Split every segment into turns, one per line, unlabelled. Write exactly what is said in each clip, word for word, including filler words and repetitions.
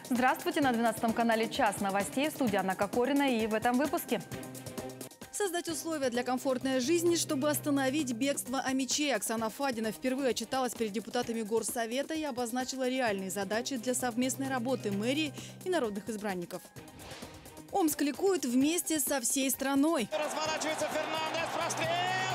Здравствуйте, на двенадцатом канале «Час новостей», в студии Анна Кокорина, и в этом выпуске.
Создать условия для комфортной жизни, чтобы остановить бегство омичей. Оксана Фадина впервые отчиталась перед депутатами Горсовета и обозначила реальные задачи для совместной работы мэрии и народных избранников. Омск ликует вместе со всей страной.
Разворачивается Фернандес, прострел!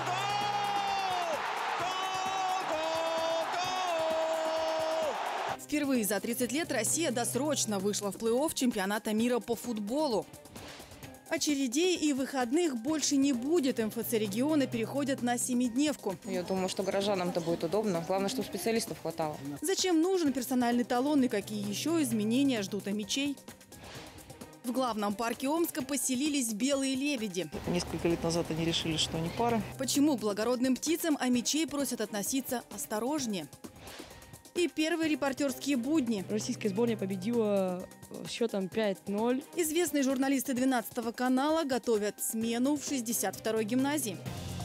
Гол! Гол! Гол! Гол!
Впервые за тридцать лет Россия досрочно вышла в плей-офф чемпионата мира по футболу. Очередей и выходных больше не будет. эм эф цэ региона переходят на семидневку.
Я думаю, что горожанам это будет удобно. Главное, чтобы специалистов хватало.
Зачем нужен персональный талон и какие еще изменения ждут омичей? В главном парке Омска поселились белые лебеди.
Несколько лет назад они решили, что они пара.
Почему к благородным птицам омичей просят относиться осторожнее? И первые репортерские будни.
Российская сборная победила счетом пять ноль.
Известные журналисты двенадцатого канала готовят смену в шестьдесят второй гимназии.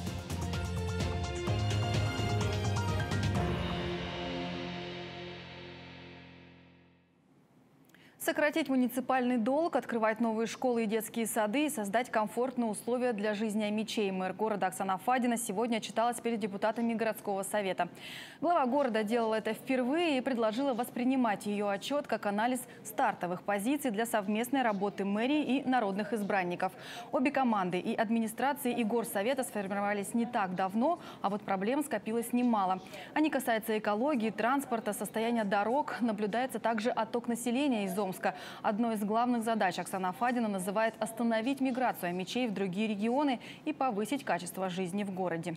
Сократить муниципальный долг, открывать новые школы и детские сады и создать комфортные условия для жизни омичей. Мэр города Оксана Фадина сегодня отчиталась перед депутатами городского совета. Глава города делала это впервые и предложила воспринимать ее отчет как анализ стартовых позиций для совместной работы мэрии и народных избранников. Обе команды, и администрации, и горсовета, сформировались не так давно, а вот проблем скопилось немало. Они касаются экологии, транспорта, состояния дорог. Наблюдается также отток населения из Омска. Одной из главных задач Оксана Фадина называет остановить миграцию омичей в другие регионы и повысить качество жизни в городе.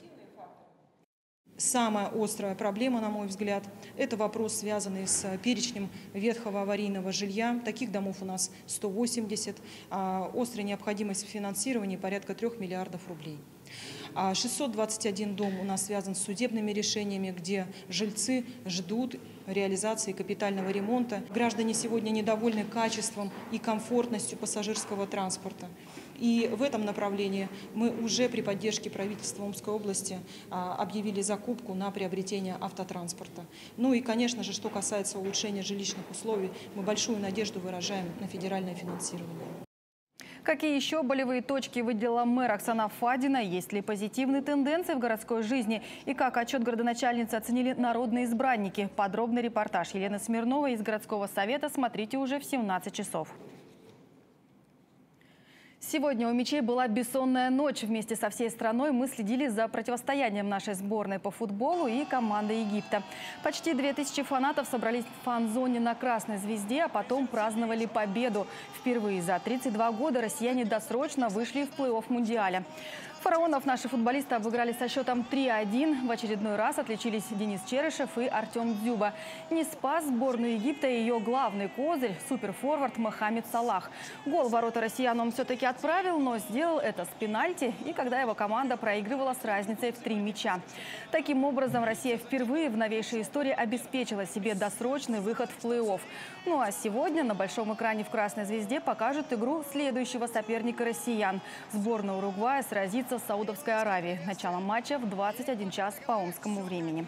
Самая острая проблема, на мой взгляд, это вопрос, связанный с перечнем ветхого аварийного жилья. Таких домов у нас сто восемьдесят. Острая необходимость в финансировании порядка трех миллиардов рублей. шестьсот двадцать один дом у нас связан с судебными решениями, где жильцы ждут реализации капитального ремонта. Граждане сегодня недовольны качеством и комфортностью пассажирского транспорта. И в этом направлении мы уже при поддержке правительства Омской области объявили закупку на приобретение автотранспорта. Ну и, конечно же, что касается улучшения жилищных условий, мы большую надежду выражаем на федеральное финансирование.
Какие еще болевые точки выделила мэр Оксана Фадина? Есть ли позитивные тенденции в городской жизни? И как отчет городоначальницы оценили народные избранники? Подробный репортаж Елены Смирновой из городского совета смотрите уже в семнадцать часов. Сегодня у омичей была бессонная ночь. Вместе со всей страной мы следили за противостоянием нашей сборной по футболу и команды Египта. Почти две тысячи фанатов собрались в фан-зоне на Красной Звезде, а потом праздновали победу. Впервые за тридцать два года россияне досрочно вышли в плей-офф Мундиаля. Фараонов наши футболисты обыграли со счетом три один. В очередной раз отличились Денис Черышев и Артем Дзюба. Не спас сборную Египта и ее главный козырь – суперфорвард Мохаммед Салах. Гол в ворота россиян он все-таки отправил, но сделал это с пенальти и когда его команда проигрывала с разницей в три мяча. Таким образом, Россия впервые в новейшей истории обеспечила себе досрочный выход в плей-офф. Ну а сегодня на большом экране в Красной Звезде покажут игру следующего соперника россиян. Сборная Уругвая сразится с Саудовской Аравией. Начало матча в двадцать один час по омскому времени.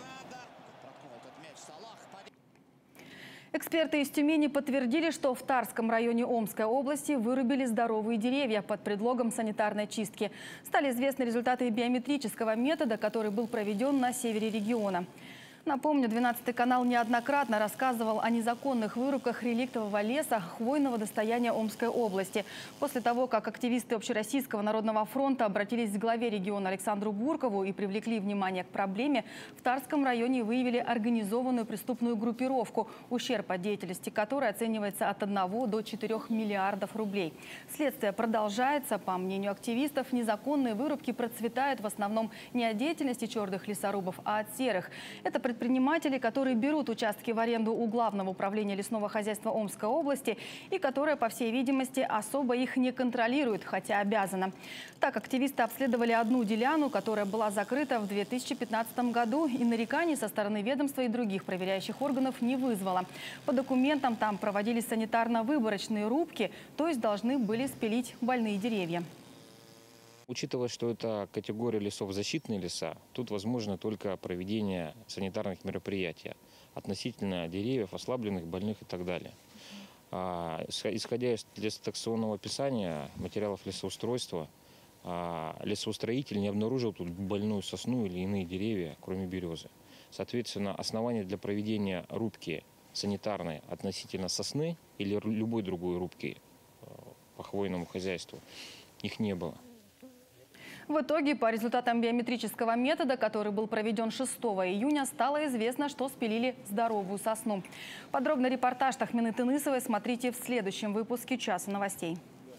Эксперты из Тюмени подтвердили, что в Тарском районе Омской области вырубили здоровые деревья под предлогом санитарной чистки. Стали известны результаты биометрического метода, который был проведен на севере региона. Напомню, двенадцатый канал неоднократно рассказывал о незаконных вырубках реликтового леса, хвойного достояния Омской области. После того, как активисты Общероссийского народного фронта обратились к главе региона Александру Буркову и привлекли внимание к проблеме, в Тарском районе выявили организованную преступную группировку, ущерб от деятельности которой оценивается от одного до четырёх миллиардов рублей. Следствие продолжается. По мнению активистов, незаконные вырубки процветают в основном не от деятельности черных лесорубов, а от серых. Это предприниматели, которые берут участки в аренду у Главного управления лесного хозяйства Омской области и которые, по всей видимости, особо их не контролируют, хотя обязаны. Так, активисты обследовали одну деляну, которая была закрыта в две тысячи пятнадцатом году, и нареканий со стороны ведомства и других проверяющих органов не вызвала. По документам там проводились санитарно-выборочные рубки, то есть должны были спилить больные деревья.
Учитывая, что это категория лесов защитные леса, тут возможно только проведение санитарных мероприятий относительно деревьев, ослабленных, больных и так далее. А, Исходя из лесотаксонного описания материалов лесоустройства, а, лесоустроитель не обнаружил тут больную сосну или иные деревья, кроме березы. Соответственно, основания для проведения рубки санитарной относительно сосны или любой другой рубки по хвойному хозяйству их не было.
В итоге, по результатам биометрического метода, который был проведен шестого июня, стало известно, что спилили здоровую сосну. Подробно репортаж Тахмины Тынысовой смотрите в следующем выпуске «Часа новостей».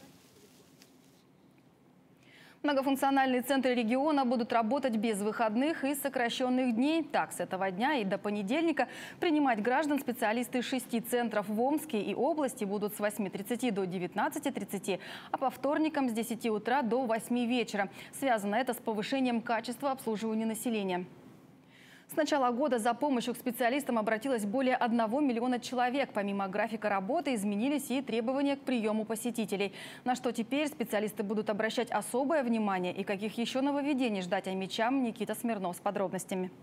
Многофункциональные центры региона будут работать без выходных и сокращенных дней. Так, с этого дня и до понедельника принимать граждан специалисты шести центров в Омске и области будут с восьми тридцати до девятнадцати тридцати, а по вторникам с десяти утра до восьми вечера. Связано это с повышением качества обслуживания населения. С начала года за помощью к специалистам обратилось более одного миллиона человек. Помимо графика работы изменились и требования к приему посетителей. На что теперь специалисты будут обращать особое внимание и каких еще нововведений ждать омичам, Никита Смирнов с подробностями.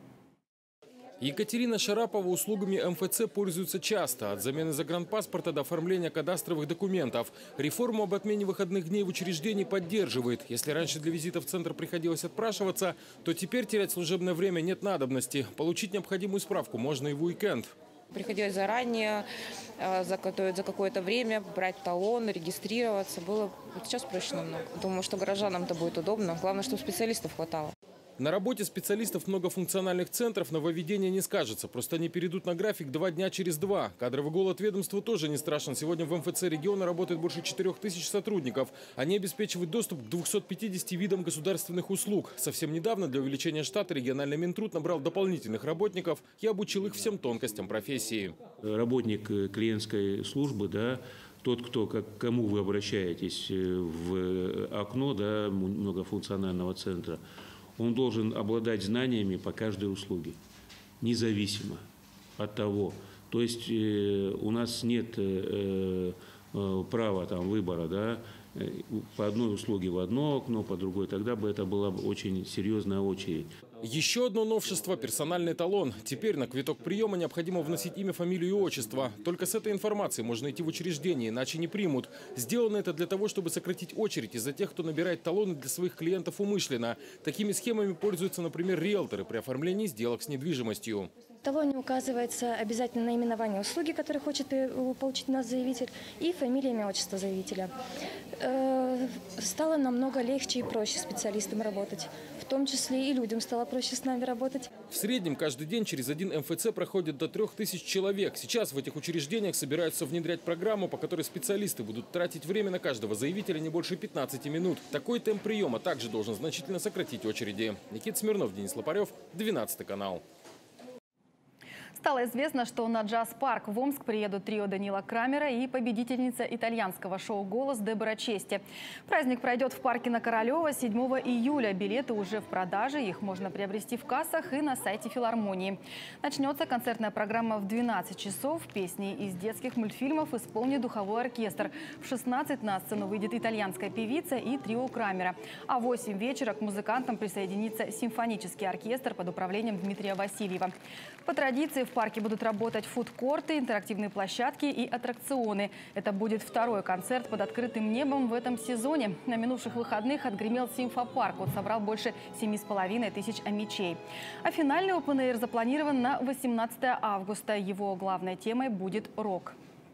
Екатерина Шарапова услугами эм эф цэ пользуется часто. От замены загранпаспорта до оформления кадастровых документов. Реформу об отмене выходных дней в учреждении поддерживает. Если раньше для визита в центр приходилось отпрашиваться, то теперь терять служебное время нет надобности. Получить необходимую справку можно и в уикенд.
Приходилось заранее заготовить за какое-то время, брать талон, регистрироваться. Было вот сейчас проще намного. Думаю, что горожанам-то будет удобно. Главное, чтобы специалистов хватало.
На работе специалистов многофункциональных центров нововведение не скажется. Просто они перейдут на график два дня через два. Кадровый голод ведомству тоже не страшен. Сегодня в эм эф цэ региона работает больше четырёх тысяч сотрудников. Они обеспечивают доступ к двухсот пятидесяти видам государственных услуг. Совсем недавно для увеличения штата региональный Минтруд набрал дополнительных работников и обучил их всем тонкостям профессии.
Работник клиентской службы, да, тот, кто, к кому вы обращаетесь в окно, да, многофункционального центра, он должен обладать знаниями по каждой услуге, независимо от того. То есть э, у нас нет э, э, права там, выбора, да, по одной услуге в одно окно, по другой. Тогда бы это была очень серьезная очередь.
Еще одно новшество – персональный талон. Теперь на квиток приема необходимо вносить имя, фамилию и отчество. Только с этой информацией можно идти в учреждение, иначе не примут. Сделано это для того, чтобы сократить очередь из-за тех, кто набирает талоны для своих клиентов умышленно. Такими схемами пользуются, например, риэлторы при оформлении сделок с недвижимостью.
В талоне указывается обязательно наименование услуги, которую хочет получить у нас заявитель, и фамилия, имя, отчество заявителя. Стало намного легче и проще специалистам работать. В том числе и людям стало проще с нами работать.
В среднем каждый день через один эм эф цэ проходит до трех тысяч человек. Сейчас в этих учреждениях собираются внедрять программу, по которой специалисты будут тратить время на каждого заявителя не больше пятнадцати минут. Такой темп приема также должен значительно сократить очереди. Никита Смирнов, Денис Лопарев, двенадцатый канал.
Стало известно, что на джаз-парк в Омск приедут трио Данила Крамера и победительница итальянского шоу «Голос» Дебора Чести. Праздник пройдет в парке на Королева седьмого июля. Билеты уже в продаже, их можно приобрести в кассах и на сайте филармонии. Начнется концертная программа в двенадцать часов. Песни из детских мультфильмов исполнит духовой оркестр. В шестнадцать на сцену выйдет итальянская певица и трио Крамера. А в восемь вечера к музыкантам присоединится симфонический оркестр под управлением Дмитрия Васильева. По традиции в парке будут работать фудкорты, интерактивные площадки и аттракционы. Это будет второй концерт под открытым небом в этом сезоне. На минувших выходных отгремел симфопарк. Он собрал больше семи с половиной тысяч омичей. А финальный опен-эйр запланирован на восемнадцатое августа. Его главной темой будет рок.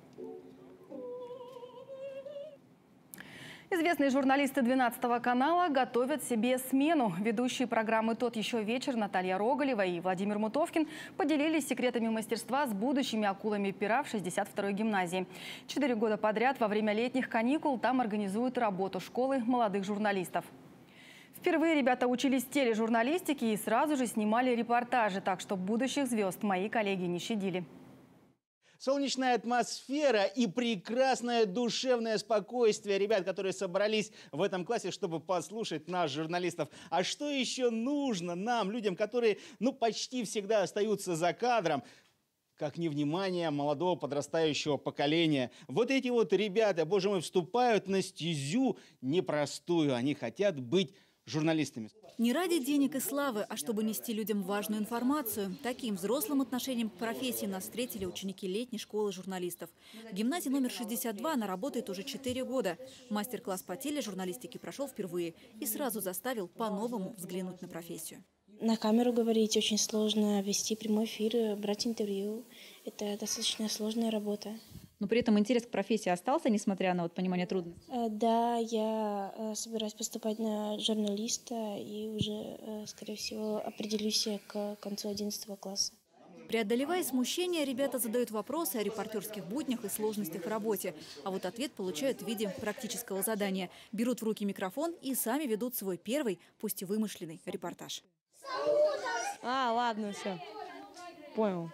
Известные журналисты двенадцатого канала готовят себе смену. Ведущие программы «Тот еще вечер» Наталья Роголева и Владимир Мутовкин поделились секретами мастерства с будущими акулами пера в шестьдесят второй гимназии. Четыре года подряд во время летних каникул там организуют работу школы молодых журналистов. Впервые ребята учились тележурналистике и сразу же снимали репортажи, так что будущих звезд мои коллеги не щадили.
Солнечная атмосфера и прекрасное душевное спокойствие ребят, которые собрались в этом классе, чтобы послушать нас, журналистов. А что еще нужно нам, людям, которые ну, почти всегда остаются за кадром, как невнимание молодого подрастающего поколения? Вот эти вот ребята, боже мой, вступают на стезю непростую. Они хотят быть журналистами.
Не ради денег и славы, а чтобы нести людям важную информацию. Таким взрослым отношением к профессии нас встретили ученики летней школы журналистов. В гимназии номер шестьдесят два она работает уже четыре года. Мастер-класс по тележурналистике прошел впервые и сразу заставил по-новому взглянуть на профессию.
На камеру говорить очень сложно, вести прямой эфир, брать интервью. Это достаточно сложная работа.
Но при этом интерес к профессии остался, несмотря на вот понимание трудностей?
Да, я собираюсь поступать на журналиста и уже, скорее всего, определюсь к концу одиннадцатого класса.
Преодолевая смущение, ребята задают вопросы о репортерских буднях и сложностях в работе. А вот ответ получают в виде практического задания. Берут в руки микрофон и сами ведут свой первый, пусть и вымышленный, репортаж.
А, ладно, все. Понял.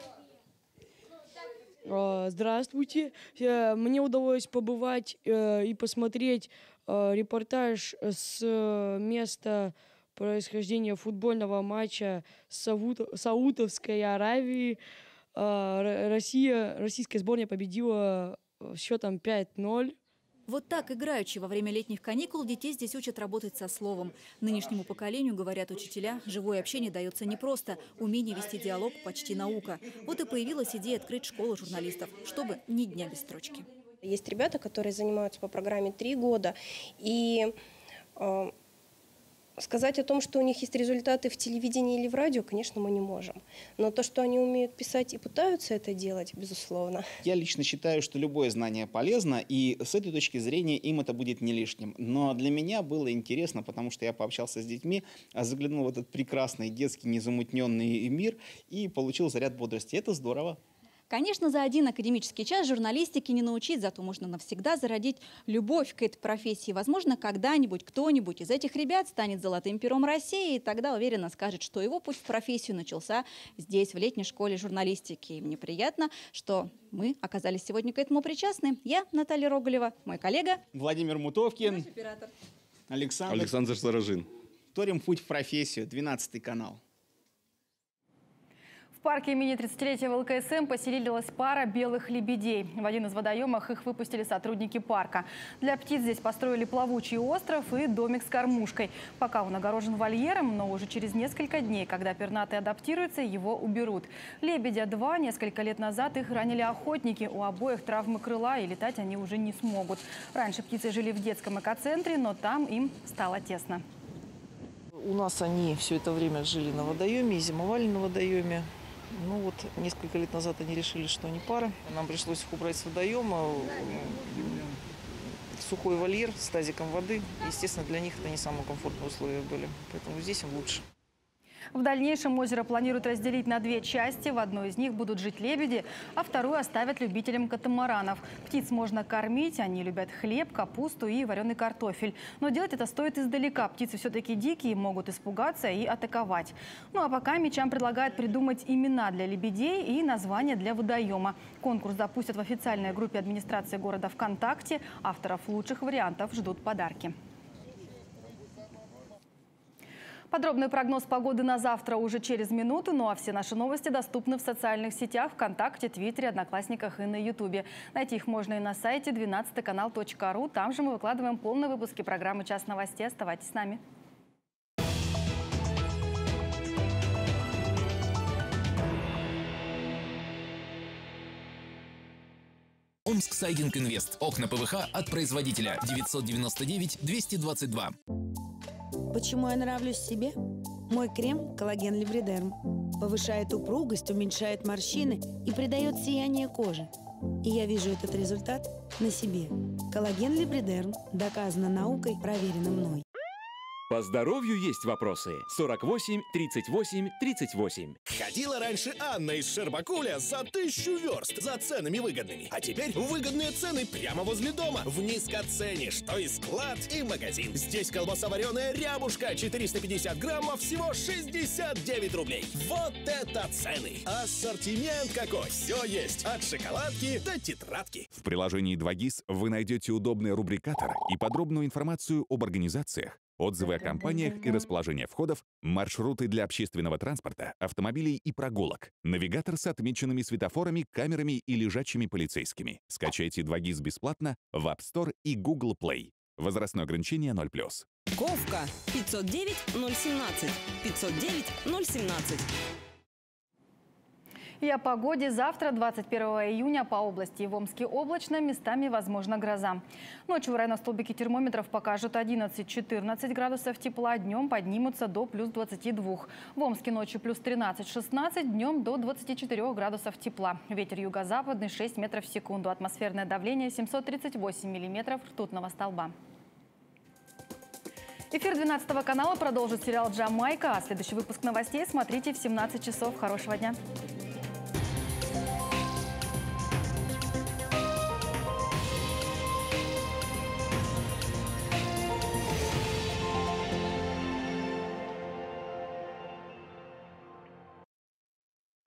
Здравствуйте. Мне удалось побывать и посмотреть репортаж с места происхождения футбольного матча Саудовской Аравии. Россия, российская сборная победила счетом пять ноль.
Вот так, играючи во время летних каникул, детей здесь учат работать со словом. Нынешнему поколению, говорят учителя, живое общение дается непросто. Умение вести диалог почти наука. Вот и появилась идея открыть школу журналистов, чтобы ни дня без строчки.
Есть ребята, которые занимаются по программе три года, и э, сказать о том, что у них есть результаты в телевидении или в радио, конечно, мы не можем. Но то, что они умеют писать и пытаются это делать, безусловно.
Я лично считаю, что любое знание полезно, и с этой точки зрения им это будет не лишним. Но для меня было интересно, потому что я пообщался с детьми, заглянул в этот прекрасный детский незамутненный мир и получил заряд бодрости. Это здорово.
Конечно, за один академический час журналистики не научить, зато можно навсегда зародить любовь к этой профессии. Возможно, когда-нибудь кто-нибудь из этих ребят станет золотым пером России, и тогда уверенно скажет, что его путь в профессию начался здесь, в летней школе журналистики. И мне приятно, что мы оказались сегодня к этому причастны. Я, Наталья Роголева, мой коллега
Владимир Мутовкин,
наш оператор
Александр,
Александр Сторожин.
Торим путь в профессию, двенадцатый канал.
В парке имени тридцатилетия вэ эл ка эс эм поселилась пара белых лебедей. В один из водоемов их выпустили сотрудники парка. Для птиц здесь построили плавучий остров и домик с кормушкой. Пока он огорожен вольером, но уже через несколько дней, когда пернатый адаптируется, его уберут. Лебедя два, несколько лет назад их ранили охотники. У обоих травмы крыла, и летать они уже не смогут. Раньше птицы жили в детском экоцентре, но там им стало тесно.
У нас они все это время жили на водоеме и зимовали на водоеме. Ну вот, несколько лет назад они решили, что они пара. Нам пришлось их убрать с водоема в сухой вольер с тазиком воды. Естественно, для них это не самые комфортные условия были, поэтому здесь им лучше.
В дальнейшем озеро планируют разделить на две части. В одной из них будут жить лебеди, а вторую оставят любителям катамаранов. Птиц можно кормить, они любят хлеб, капусту и вареный картофель. Но делать это стоит издалека. Птицы все-таки дикие, могут испугаться и атаковать. Ну а пока мечам предлагают придумать имена для лебедей и названия для водоема. Конкурс запустят в официальной группе администрации города ВКонтакте. Авторов лучших вариантов ждут подарки. Подробный прогноз погоды на завтра уже через минуту. Ну а все наши новости доступны в социальных сетях, ВКонтакте, Твиттере, Одноклассниках и на Ютубе. Найти их можно и на сайте двенадцатый канал точка ру. Там же мы выкладываем полные выпуски программы «Час новостей». Оставайтесь с нами.
Омск Сайдинг Инвест. Окна пэ вэ ха от производителя девятьсот девяносто девять двести двадцать два.
Почему я нравлюсь себе? Мой крем «Коллаген Либридерм» повышает упругость, уменьшает морщины и придает сияние коже. И я вижу этот результат на себе. «Коллаген Либридерм» доказано наукой, проверено мной.
По здоровью есть вопросы. сорок восемь тридцать восемь тридцать восемь.
Ходила раньше Анна из Шербакуля за тысячу верст за ценами выгодными. А теперь выгодные цены прямо возле дома. В низкоцене, что и склад, и магазин. Здесь колбаса вареная «Рябушка» четыреста пятьдесят граммов, всего шестьдесят девять рублей. Вот это цены! Ассортимент какой! Все есть, от шоколадки до тетрадки.
В приложении два гис вы найдете удобный рубрикатор и подробную информацию об организациях, отзывы о компаниях и расположение входов, маршруты для общественного транспорта, автомобилей и прогулок, навигатор с отмеченными светофорами, камерами и лежачими полицейскими. Скачайте два гис бесплатно в App Store и Google Play. Возрастное ограничение ноль плюс.
Ковка пятьсот девять ноль семнадцать. пятьсот девять ноль семнадцать.
И о погоде. Завтра, двадцать первого июня, по области и в Омске облачно, местами возможна гроза. Ночью в районах столбики термометров покажут одиннадцать-четырнадцать градусов тепла, днем поднимутся до плюс двадцати двух. В Омске ночью плюс тринадцать-шестнадцать, днем до двадцати четырёх градусов тепла. Ветер юго-западный шесть метров в секунду, атмосферное давление семьсот тридцать восемь миллиметров ртутного столба. Эфир двенадцатого канала продолжит сериал «Джамайка». А следующий выпуск новостей смотрите в семнадцать часов. Хорошего дня!